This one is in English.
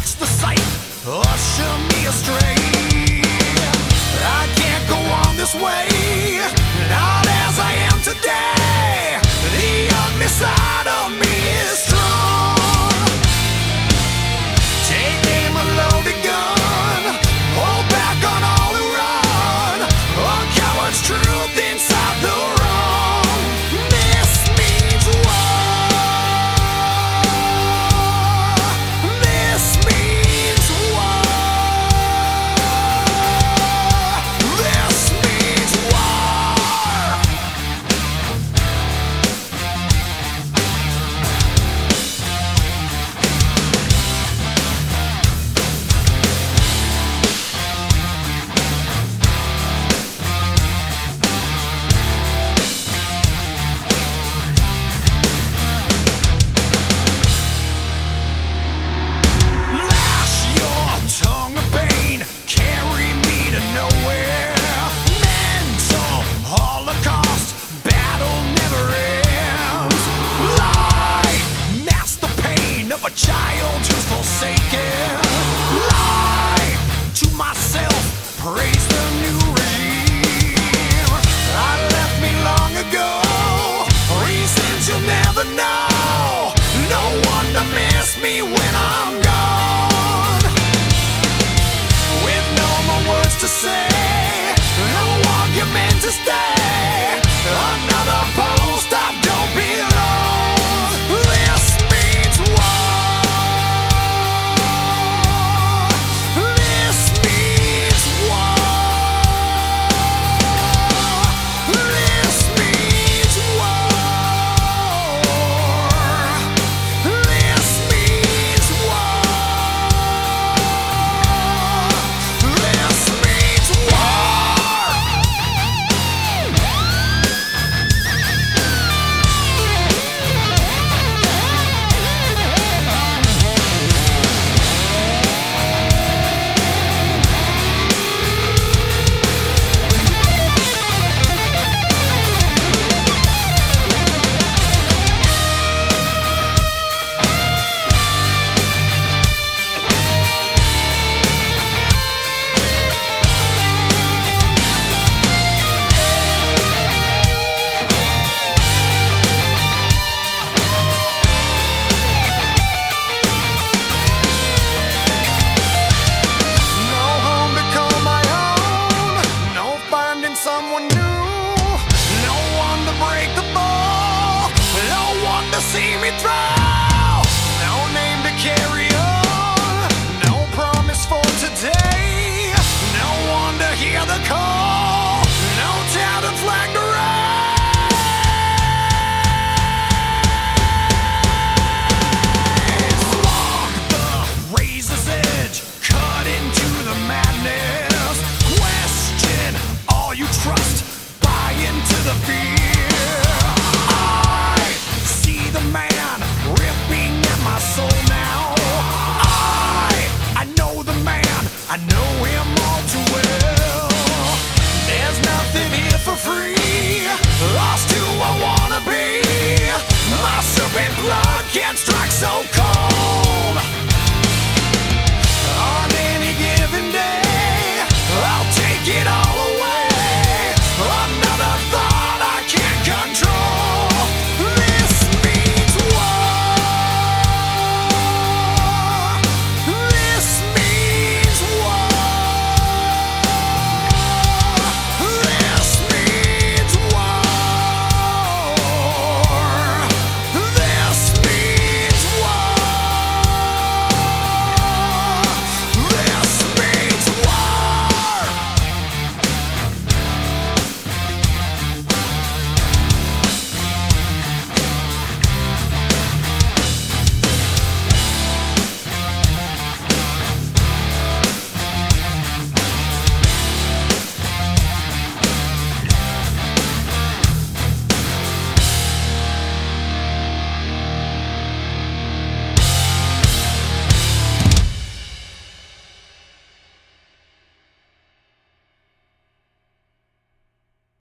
watch the sight usher me astray. I can't go on this way, not as I am today. The ugly side of me is strong. Take aim a loaded gun, hold back on all who run. A coward's truth inside the wrong. This means war. This means war. This means war. Lash your tongue of pain, carry me to nowhere. Mental holocaust, battle never ends. Lie, mask the pain of a child who's forsaken. Lie to myself, praise the new regime. I left me long ago, reasons you'll never know. No one to miss me when I'm gone. With no more words to say, no argument to stay. Another post I don't belong. This means war. This means war. This means war. This means war. This means war. No home to call my own, no finding someone new, no one to break the ball, no one to see me through, no name to carry on, no promise for today, no one to hear the call, no tattered flag to raise. Walk the razor's edge, cut into the madness. Question all you trust, buy into the fear. I see the man ripping at my soul now. I know the man, I know him all too well. There's nothing here for free, lost who I wanna be. My serpent blood can't strike so cold.